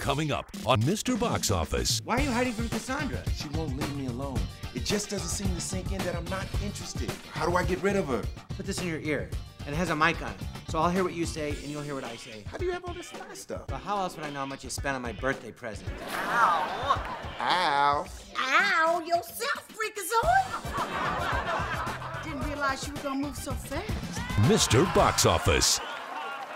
coming up on Mr. Box Office. Why are you hiding from Cassandra? She won't leave me alone. It just doesn't seem to sink in that I'm not interested. How do I get rid of her? Put this in your ear, and it has a mic on it. So I'll hear what you say, and you'll hear what I say. How do you have all this nice stuff? Well, how else would I know how much you spent on my birthday present? Ow! Ow. Ow, yourself, freakazoid! Didn't realize you were gonna move so fast. Mr. Box Office.